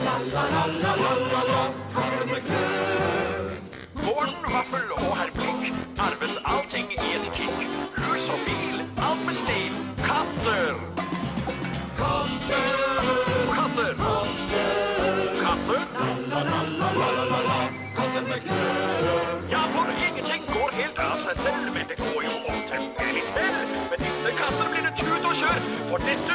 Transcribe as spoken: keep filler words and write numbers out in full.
Morten Vaffel og herr Blikk arvet allting i et kikk. Hus og bil, alt med stil. Katter. Katter. Katter. Katter. Katter med knør. Ja, for ingenting går helt av seg selv, men det går jo om til litt hell. Med disse katter blir det tut og kjør, for dette